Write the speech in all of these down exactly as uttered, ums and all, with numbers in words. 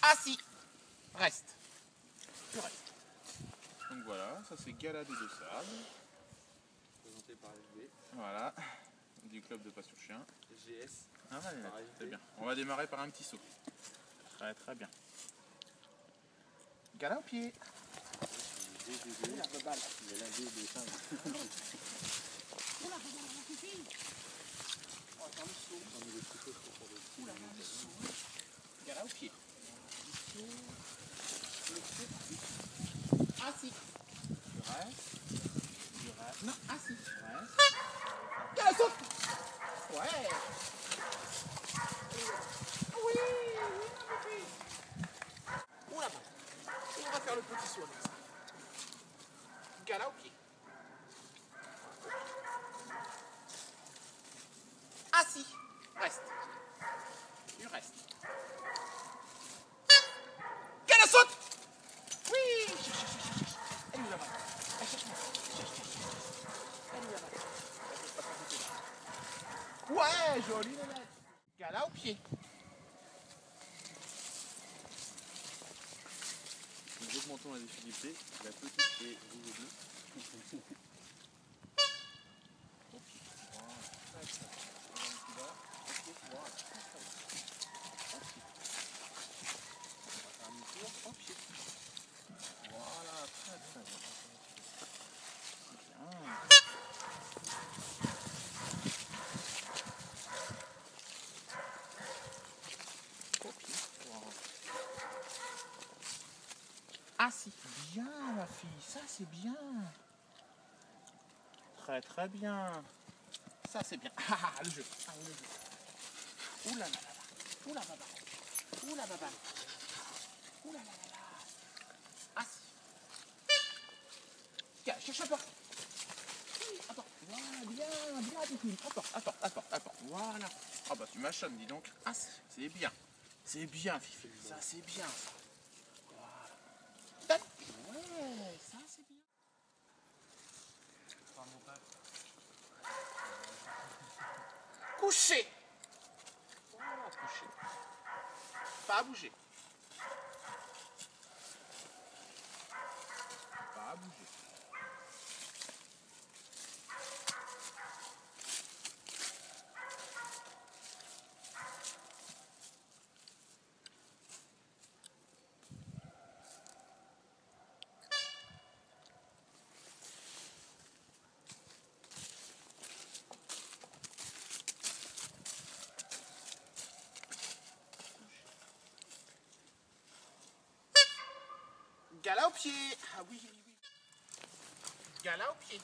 Assis. Reste. Tu restes. Donc voilà, ça c'est Gala des Deux-Sables. Présenté par F B. Voilà, du club de pasture chien. G S. Ah, allez, c'est bien. On va démarrer par un petit saut. Très très bien. Gala au pied. Oula, balle. Il est là, D deux cents. Oula, balle, la pupille. On va faire le saut. On met les petits choses pour le petit. Oula, le saut. Gala au pied. Le saut. Le saut. Assis. Tu restes. Tu restes. Non, assis. Tu restes. Gala saute. Ouais. Oui, oui, ma pupille. Oula, balle. On va faire le petit saut avec ça. Gala au pied. Assis. Reste. Tu restes. Gala saute. Oui. Cherche, cherche, cherche, cherche. Elle est où la balle? Elle cherche-moi. Cherche, cherche, cherche, cherche. Elle est où la balle? Ouais, joli Nénette. Gala au pied. Nous augmentons la difficulté. La petite est rouge et bleue. Voilà, très très bien. Bien. Au pied. Wow. Assis. Bien ma fille, ça c'est bien. Très très bien. Ça c'est bien. Ah, ah, le jeu. Ah, le jeu. Ouh là là là là. Ouh là baba. Ouh là baba. Ouh là là là là. Assis. Tiens, cherche un peu. Attends. Voilà, bien, bien, Pépine. Attends, attends, attends, attends. Voilà. Ah bah tu mâchonnes, dis donc. Assis. C'est bien. C'est bien, Fifi. Ça c'est bien. Ça. Voilà. Ouais, ça c'est bien. Coucher. Voilà, coucher. Pas à bouger. Pas à bouger. Gala au pied. Ah oui, oui, oui. Gala au pied.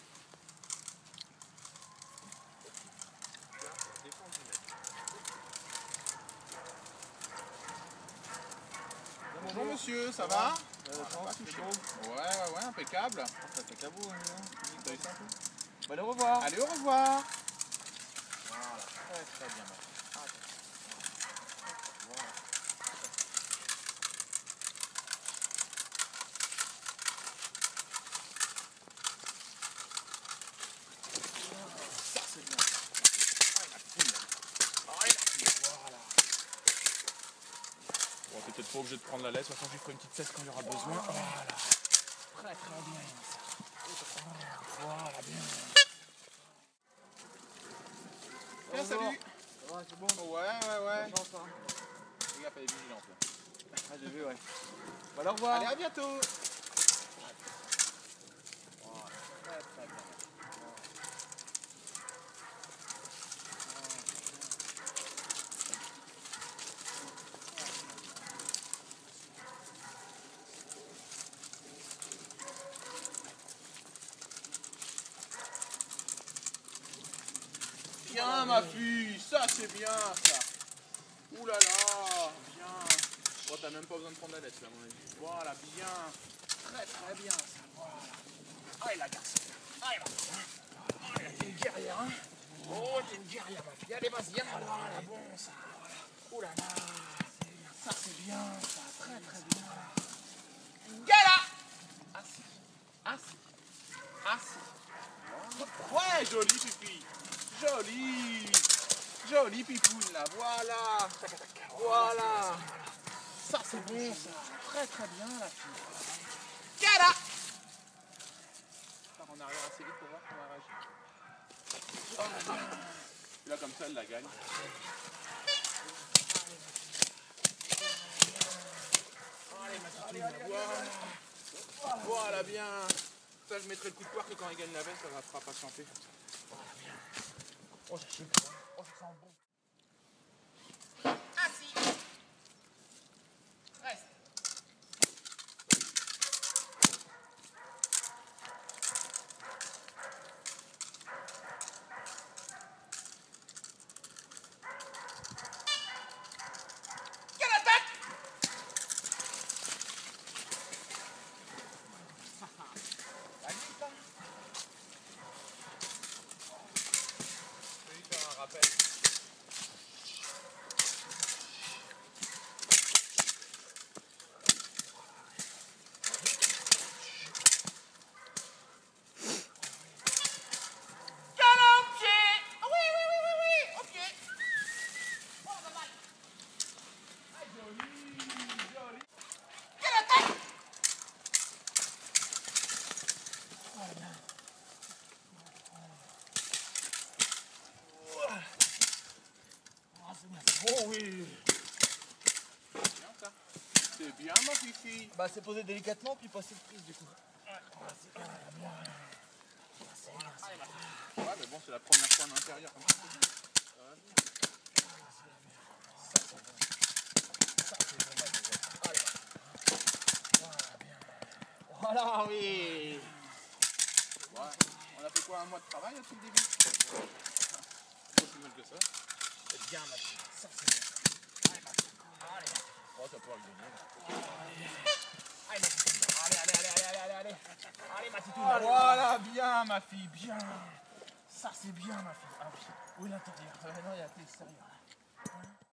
Bonjour monsieur, ça va? Euh, Pas c'est touché. bon. Ouais, ouais, ouais, impeccable. Ça fait cabot, hein. T'as eu ça un peu? Bah, allez, au revoir. Allez, au revoir. Voilà, très très bien. Ah, voilà. Ça c'est bien. Ah, la poule. Ah, la poule. Voilà. Bon, t'es peut-être pas obligé de prendre la laisse, de toute façon, je ferai une petite cesse quand il y aura besoin. Voilà. Très très bien. Ça. Voilà, bien. Bien, salut. Ça va, c'est bon. Ouais, ouais, ouais. Bonne chance, hein. Les gars, elle est vigilante là. Ah, j'ai vu, ouais. Bah, allez, au revoir. Allez, à bientôt. Voilà, très très bien. Bien ma fille, ça c'est bien ça. Ouh là là, bien. Bon, t'as même pas besoin de prendre la laisse là, à mon avis. Voilà, bien. Très très bien ça. Voilà. Allez la garce. Allez là. Allez, t'es une guerrière, hein. Oh, t'es une guerrière ma fille. Allez, vas-y, hein. Voilà, bon ça. Voilà. Ouh là là. Ça c'est bien ça. Très très bien. Gala. Assis. Assis. Assis. Ouais, jolie pipi. Jolie. Jolie pipoune là. Voilà. Voilà. Ça, c'est bon, ça. Très, très bien, la fille. Voilà. On part en arrière assez vite pour voir comment elle réagit. Oh, et là, comme ça, elle la gagne. Allez, ma petite allez, voilà. Voilà, bien. Ça, je mettrai le coup de poire que quand elle gagne la veste, ça va fera patienter. Voilà, bien. Oh, ça chie. Oh, ça sent bon. Oh oui. C'est bien ça. C'est bien ma fifi. Bah c'est posé délicatement puis passer le prise du coup. Ouais, ouais mais bon c'est la première fois en intérieur. Comme ça, c'est bien. Ça c'est bon. Ça c'est bon ma allez. Voilà bien. Voilà oui. Ouais. On a fait quoi, un mois de travail depuis le début? Pas plus mal que ça. C'est bien ma fille. Ça c'est bon. Allez ma fille. Allez. Oh ça pourra le donner. Allez ma petite. Allez, allez, allez, allez, allez, allez. Allez ma petite. Oh, voilà, bien ma fille, bien. Ça c'est bien ma fille. Ah oui. Où est l'intérieur? Euh, non, il y a l'extérieur.